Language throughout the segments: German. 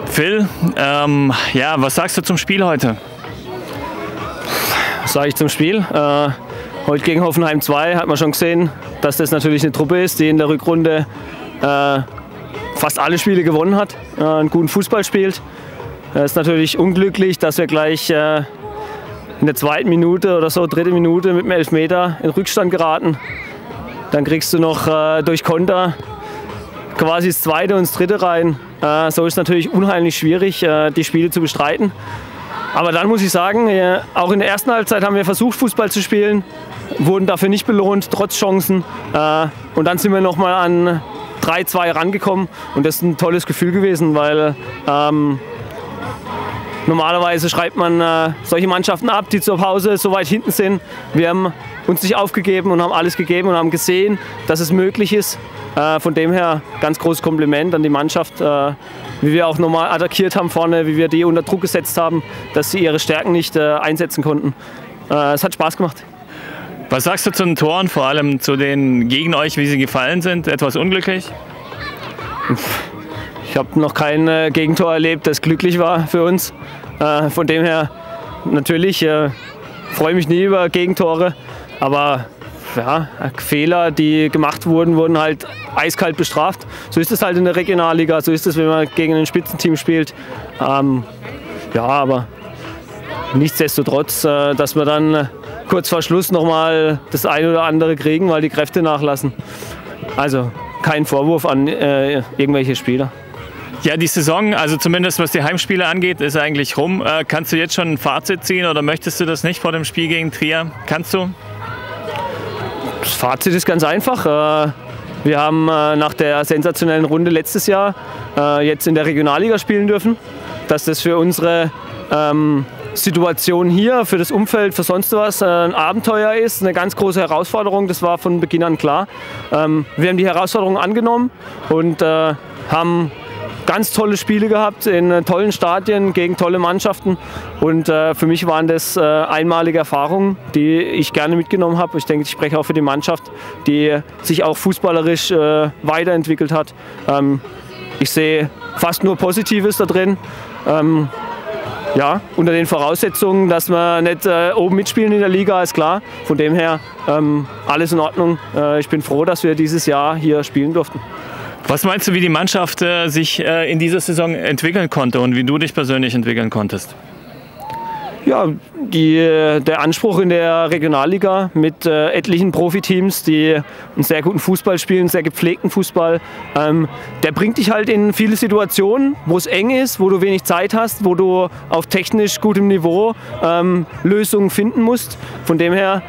Phil, ja, was sagst du zum Spiel heute? Was sage ich zum Spiel? Heute gegen Hoffenheim 2 hat man schon gesehen, dass das natürlich eine Truppe ist, die in der Rückrunde fast alle Spiele gewonnen hat, einen guten Fußball spielt. Es ist natürlich unglücklich, dass wir gleich in der zweiten Minute oder so, dritte Minute mit dem Elfmeter in Rückstand geraten. Dann kriegst du noch durch Konter quasi das zweite und das dritte rein. So ist es natürlich unheimlich schwierig, die Spiele zu bestreiten. Aber dann muss ich sagen, auch in der ersten Halbzeit haben wir versucht, Fußball zu spielen, wurden dafür nicht belohnt, trotz Chancen. Und dann sind wir nochmal an 3-2 rangekommen und das ist ein tolles Gefühl gewesen, weil normalerweise schreibt man solche Mannschaften ab, die zur Pause so weit hinten sind. Wir haben uns nicht aufgegeben und haben alles gegeben und haben gesehen, dass es möglich ist. Von dem her ganz großes Kompliment an die Mannschaft, wie wir auch nochmal attackiert haben vorne, wie wir die unter Druck gesetzt haben, dass sie ihre Stärken nicht einsetzen konnten. Es hat Spaß gemacht. Was sagst du zu den Toren, vor allem zu den gegen euch, wie sie gefallen sind? Etwas unglücklich? Ich habe noch kein Gegentor erlebt, das glücklich war für uns. Von dem her natürlich freue ich mich nie über Gegentore, aber ja, Fehler, die gemacht wurden, wurden halt eiskalt bestraft. So ist es halt in der Regionalliga, so ist es, wenn man gegen ein Spitzenteam spielt. Ja, aber nichtsdestotrotz, dass wir dann kurz vor Schluss nochmal das eine oder andere kriegen, weil die Kräfte nachlassen. Also kein Vorwurf an irgendwelche Spieler. Ja, die Saison, also zumindest was die Heimspiele angeht, ist eigentlich rum. Kannst du jetzt schon ein Fazit ziehen oder möchtest du das nicht vor dem Spiel gegen Trier? Kannst du? Das Fazit ist ganz einfach. Wir haben nach der sensationellen Runde letztes Jahr jetzt in der Regionalliga spielen dürfen. Dass das für unsere Situation hier, für das Umfeld, für sonst was ein Abenteuer ist, eine ganz große Herausforderung. Das war von Beginn an klar. Wir haben die Herausforderung angenommen und haben ganz tolle Spiele gehabt in tollen Stadien gegen tolle Mannschaften und für mich waren das einmalige Erfahrungen, die ich gerne mitgenommen habe. Ich denke, ich spreche auch für die Mannschaft, die sich auch fußballerisch weiterentwickelt hat. Ich sehe fast nur Positives da drin. Ja, unter den Voraussetzungen, dass wir nicht oben mitspielen in der Liga, ist klar. Von dem her alles in Ordnung. Ich bin froh, dass wir dieses Jahr hier spielen durften. Was meinst du, wie die Mannschaft sich in dieser Saison entwickeln konnte und wie du dich persönlich entwickeln konntest? Ja, der Anspruch in der Regionalliga mit etlichen Profiteams, die einen sehr guten Fußball spielen, einen sehr gepflegten Fußball, der bringt dich halt in viele Situationen, wo es eng ist, wo du wenig Zeit hast, wo du auf technisch gutem Niveau Lösungen finden musst. Von dem her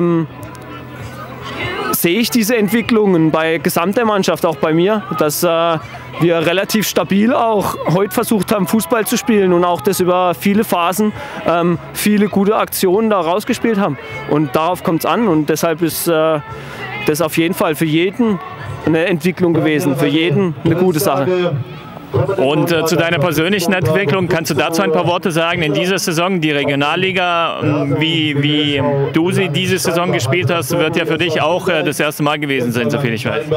sehe ich diese Entwicklungen bei gesamter Mannschaft, auch bei mir, dass wir relativ stabil auch heute versucht haben, Fußball zu spielen und auch das über viele Phasen, viele gute Aktionen da rausgespielt haben. Und darauf kommt es an und deshalb ist das auf jeden Fall für jeden eine Entwicklung gewesen, für jeden eine gute Sache. Und zu deiner persönlichen Entwicklung, kannst du dazu ein paar Worte sagen? In dieser Saison, die Regionalliga, wie du sie diese Saison gespielt hast, wird ja für dich auch das erste Mal gewesen sein, soviel ich weiß.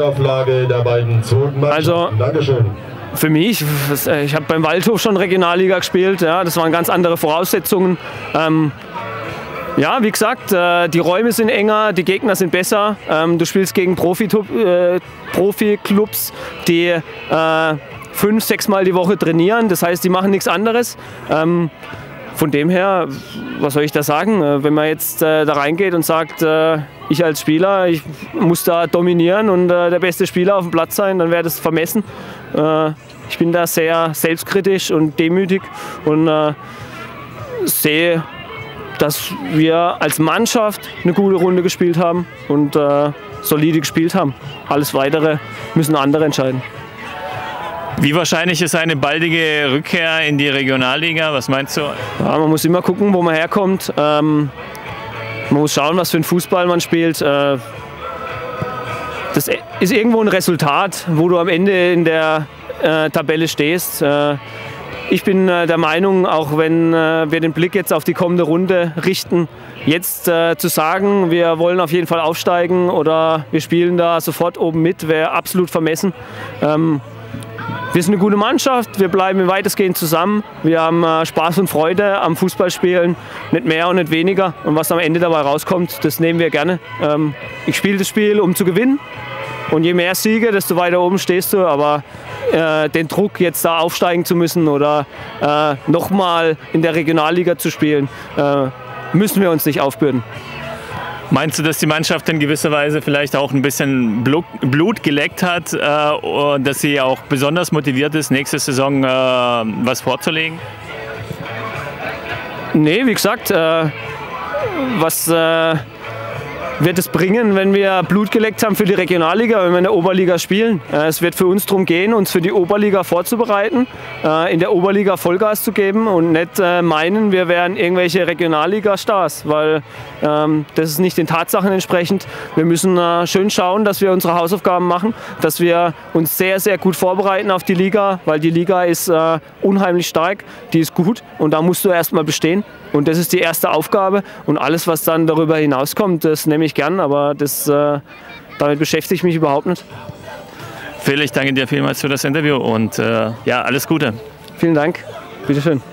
Also, für mich, ich habe beim Waldhof schon Regionalliga gespielt, ja, das waren ganz andere Voraussetzungen. Ja, wie gesagt, die Räume sind enger, die Gegner sind besser. Du spielst gegen Profi-Clubs, die 5-6 Mal die Woche trainieren. Das heißt, die machen nichts anderes. Von dem her, was soll ich da sagen? Wenn man jetzt da reingeht und sagt, ich als Spieler, ich muss da dominieren und der beste Spieler auf dem Platz sein, dann wäre das vermessen. Ich bin da sehr selbstkritisch und demütig und sehe, dass wir als Mannschaft eine gute Runde gespielt haben und solide gespielt haben. Alles Weitere müssen andere entscheiden. Wie wahrscheinlich ist eine baldige Rückkehr in die Regionalliga? Was meinst du? Ja, man muss immer gucken, wo man herkommt. Man muss schauen, was für einen Fußball man spielt. Das ist irgendwo ein Resultat, wo du am Ende in der Tabelle stehst. Ich bin der Meinung, auch wenn wir den Blick jetzt auf die kommende Runde richten, jetzt zu sagen, wir wollen auf jeden Fall aufsteigen oder wir spielen da sofort oben mit, wäre absolut vermessen. wir sind eine gute Mannschaft, wir bleiben weitestgehend zusammen. Wir haben Spaß und Freude am Fußballspielen, nicht mehr und nicht weniger. Und was am Ende dabei rauskommt, das nehmen wir gerne. Ich spiele das Spiel, um zu gewinnen. Und je mehr Siege, desto weiter oben stehst du. Aber den Druck, jetzt da aufsteigen zu müssen oder nochmal in der Regionalliga zu spielen, müssen wir uns nicht aufbürden. Meinst du, dass die Mannschaft in gewisser Weise vielleicht auch ein bisschen Blut geleckt hat, dass sie auch besonders motiviert ist, nächste Saison was vorzulegen? Nee, wie gesagt, was wird es bringen, wenn wir Blut geleckt haben für die Regionalliga, wenn wir in der Oberliga spielen? Es wird für uns darum gehen, uns für die Oberliga vorzubereiten, in der Oberliga Vollgas zu geben und nicht meinen, wir wären irgendwelche Regionalliga-Stars, weil das ist nicht den Tatsachen entsprechend. Wir müssen schön schauen, dass wir unsere Hausaufgaben machen, dass wir uns sehr, sehr gut vorbereiten auf die Liga, weil die Liga ist unheimlich stark, die ist gut und da musst du erstmal bestehen. Und das ist die erste Aufgabe und alles, was dann darüber hinauskommt, das nehme ich gern, aber damit beschäftige ich mich überhaupt nicht. Phil, ich danke dir vielmals für das Interview und ja, alles Gute. Vielen Dank, bitteschön.